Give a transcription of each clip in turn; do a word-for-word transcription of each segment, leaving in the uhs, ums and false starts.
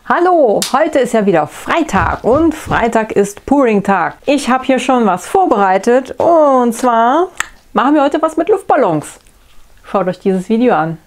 Hallo, heute ist ja wieder Freitag und Freitag ist Pouring-Tag. Ich habe hier schon was vorbereitet und zwar machen wir heute was mit Luftballons. Schaut euch dieses Video an.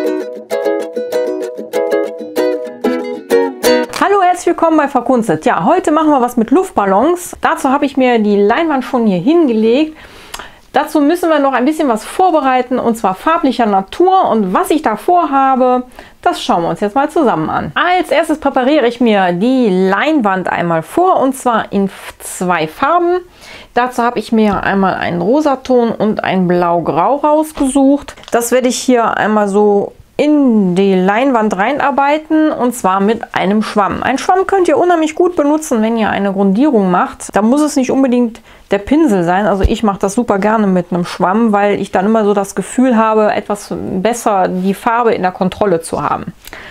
Hallo, herzlich willkommen bei Verkunstet. Ja, heute machen wir was mit Luftballons. Dazu habe ich mir die Leinwand schon hier hingelegt. Dazu müssen wir noch ein bisschen was vorbereiten, und zwar farblicher Natur. Und was ich da vorhabe, das schauen wir uns jetzt mal zusammen an. Als erstes präpariere ich mir die Leinwand einmal vor, und zwar in zwei Farben. Dazu habe ich mir einmal einen Rosaton und ein Blau-Grau rausgesucht. Das werde ich hier einmal so in die Leinwand reinarbeiten, und zwar mit einem Schwamm. Ein Schwamm könnt ihr unheimlich gut benutzen, wenn ihr eine Grundierung macht. Da muss es nicht unbedingt der Pinsel sein. Also ich mache das super gerne mit einem Schwamm, weil ich dann immer so das Gefühl habe, etwas besser die Farbe in der Kontrolle zu haben.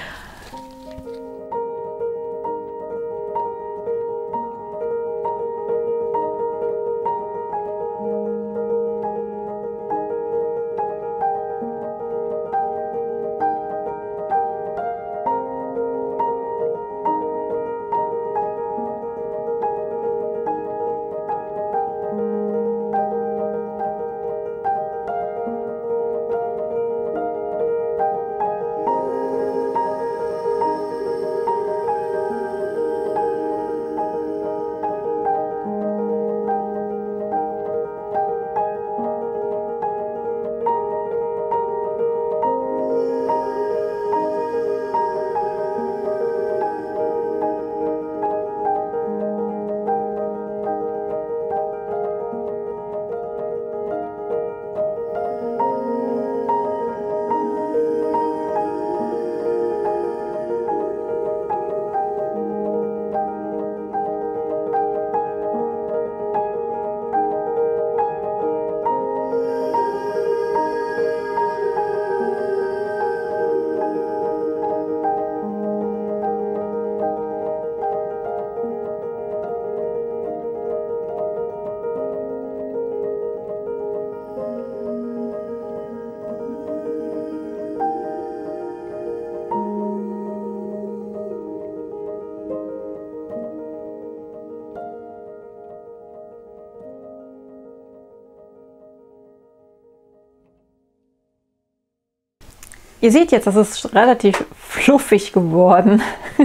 Ihr seht jetzt, das ist relativ fluffig geworden.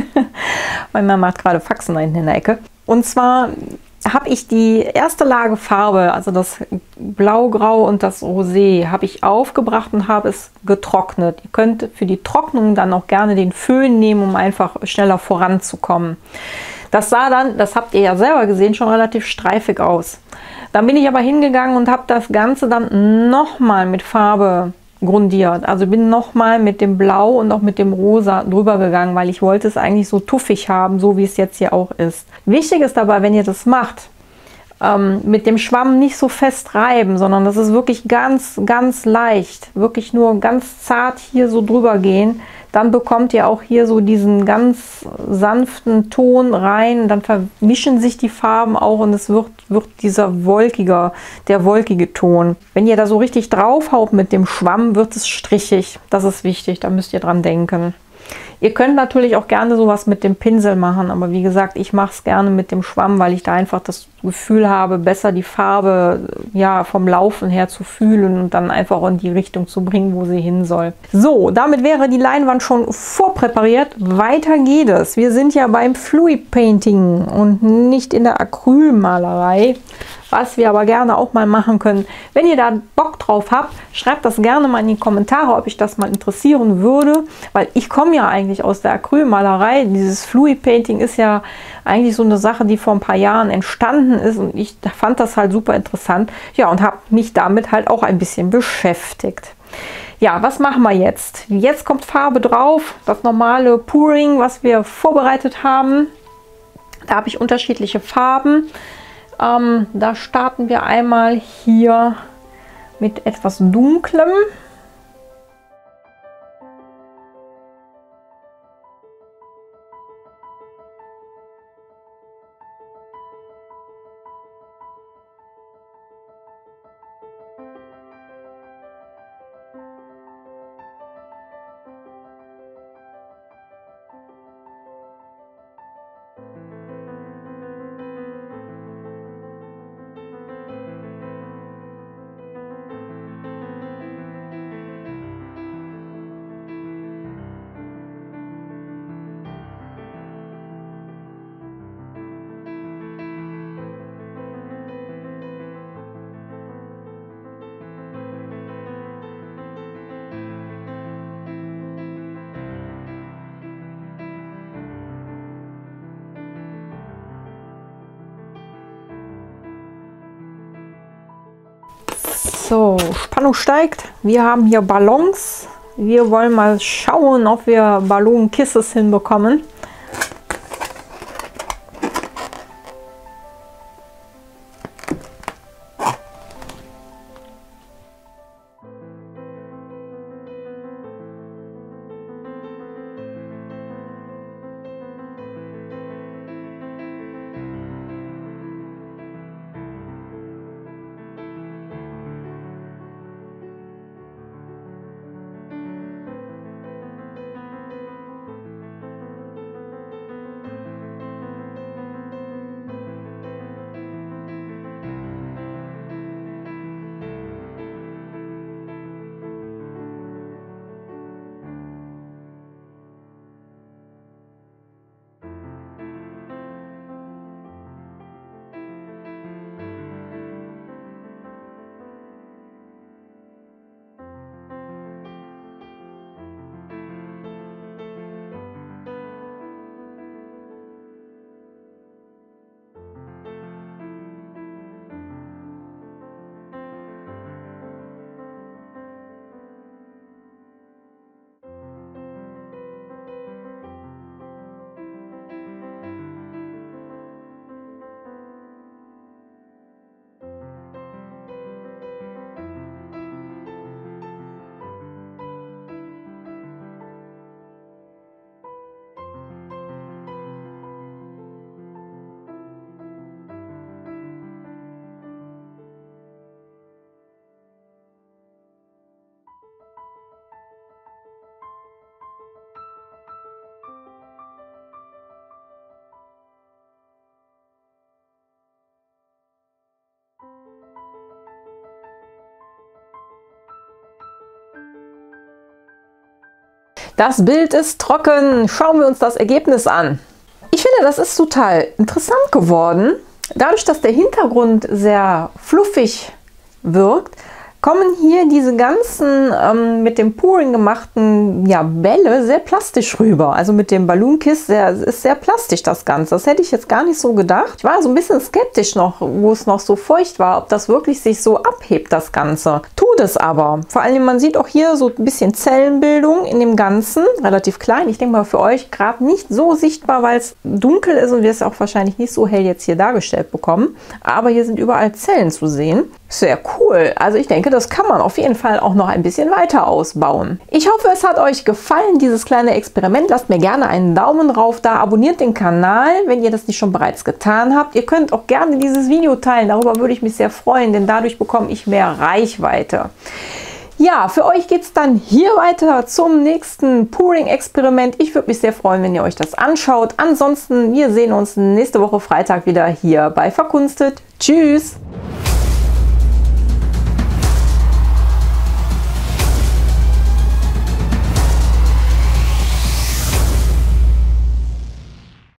Meine Mama macht gerade Faxen da hinten in der Ecke. Und zwar habe ich die erste Lage Farbe, also das Blau-Grau und das Rosé, habe ich aufgebracht und habe es getrocknet. Ihr könnt für die Trocknung dann auch gerne den Föhn nehmen, um einfach schneller voranzukommen. Das sah dann, das habt ihr ja selber gesehen, schon relativ streifig aus. Dann bin ich aber hingegangen und habe das Ganze dann nochmal mit Farbe grundiert. Also bin nochmal mit dem Blau und auch mit dem Rosa drüber gegangen, weil ich wollte es eigentlich so tuffig haben, so wie es jetzt hier auch ist. Wichtig ist dabei, wenn ihr das macht, ähm, mit dem Schwamm nicht so fest reiben, sondern das ist wirklich ganz, ganz leicht. Wirklich nur ganz zart hier so drüber gehen. Dann bekommt ihr auch hier so diesen ganz sanften Ton rein. Dann vermischen sich die Farben auch und es wird, wird dieser wolkige, der wolkige Ton. Wenn ihr da so richtig draufhaut mit dem Schwamm, wird es strichig. Das ist wichtig, da müsst ihr dran denken. Ihr könnt natürlich auch gerne sowas mit dem Pinsel machen, aber wie gesagt, ich mache es gerne mit dem Schwamm, weil ich da einfach das Gefühl habe, besser die Farbe ja vom Laufen her zu fühlen und dann einfach in die Richtung zu bringen, wo sie hin soll. So, damit wäre die Leinwand schon vorpräpariert. Weiter geht es. Wir sind ja beim Fluid Painting und nicht in der Acrylmalerei. Was wir aber gerne auch mal machen können. Wenn ihr da Bock drauf habt, schreibt das gerne mal in die Kommentare, ob ich das mal interessieren würde, weil ich komme ja eigentlich aus der Acrylmalerei. Dieses Fluid Painting ist ja eigentlich so eine Sache, die vor ein paar Jahren entstanden ist, und ich fand das halt super interessant. Ja, und habe mich damit halt auch ein bisschen beschäftigt. Ja, was machen wir jetzt? Jetzt kommt Farbe drauf, das normale Pouring, was wir vorbereitet haben. Da habe ich unterschiedliche Farben. Ähm, da starten wir einmal hier mit etwas Dunklem. So, Spannung steigt. Wir haben hier Ballons. Wir wollen mal schauen, ob wir Balloon-Kisses hinbekommen. Das Bild ist trocken. Schauen wir uns das Ergebnis an. Ich finde, das ist total interessant geworden. Dadurch, dass der Hintergrund sehr fluffig wirkt, kommen hier diese ganzen ähm, mit dem Pouring gemachten ja, Bälle sehr plastisch rüber. Also mit dem Balloon Kiss sehr, ist sehr plastisch das Ganze. Das hätte ich jetzt gar nicht so gedacht. Ich war so ein bisschen skeptisch noch, wo es noch so feucht war, ob das wirklich sich so abhebt, das Ganze. Tut es aber. Vor allem, man sieht auch hier so ein bisschen Zellenbildung in dem Ganzen. Relativ klein. Ich denke mal für euch gerade nicht so sichtbar, weil es dunkel ist und wir es auch wahrscheinlich nicht so hell jetzt hier dargestellt bekommen. Aber hier sind überall Zellen zu sehen. Sehr cool. Also ich denke, das kann man auf jeden Fall auch noch ein bisschen weiter ausbauen. Ich hoffe, es hat euch gefallen, dieses kleine Experiment. Lasst mir gerne einen Daumen drauf da. Abonniert den Kanal, wenn ihr das nicht schon bereits getan habt. Ihr könnt auch gerne dieses Video teilen. Darüber würde ich mich sehr freuen, denn dadurch bekomme ich mehr Reichweite. Ja, für euch geht es dann hier weiter zum nächsten Pouring-Experiment. Ich würde mich sehr freuen, wenn ihr euch das anschaut. Ansonsten, wir sehen uns nächste Woche Freitag wieder hier bei Verkunstet. Tschüss!